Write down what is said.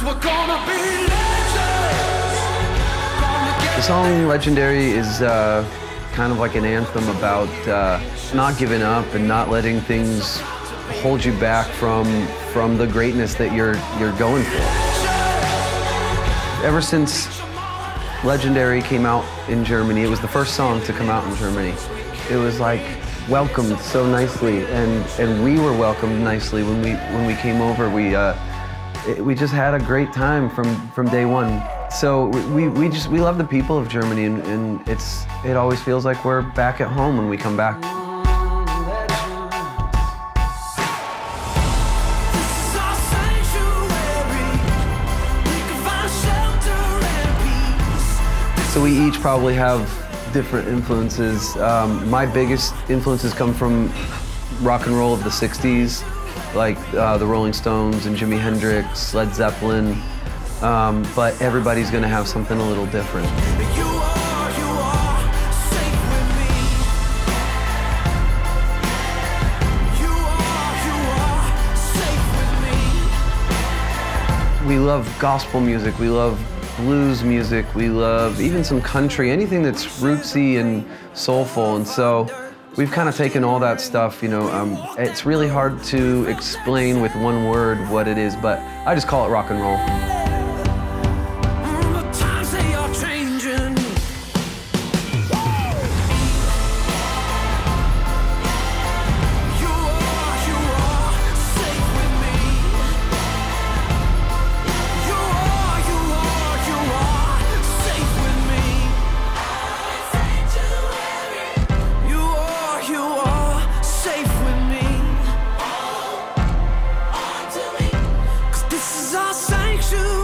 The song Legendary is kind of like an anthem about not giving up and not letting things hold you back from the greatness that you're going for. Ever since Legendary came out in Germany, it was the first song to come out in Germany. It was like welcomed so nicely, and we were welcomed nicely when we came over. We just had a great time from day one. So we love the people of Germany, and it always feels like we're back at home when we come back. So we each probably have different influences. My biggest influences come from rock and roll of the 60s, like the Rolling Stones and Jimi Hendrix, Led Zeppelin, but everybody's gonna have something a little different. We love gospel music, we love blues music, we love even some country, anything that's rootsy and soulful. And so we've kind of taken all that stuff, you know, it's really hard to explain with one word what it is, but I just call it rock and roll. Sanctuary.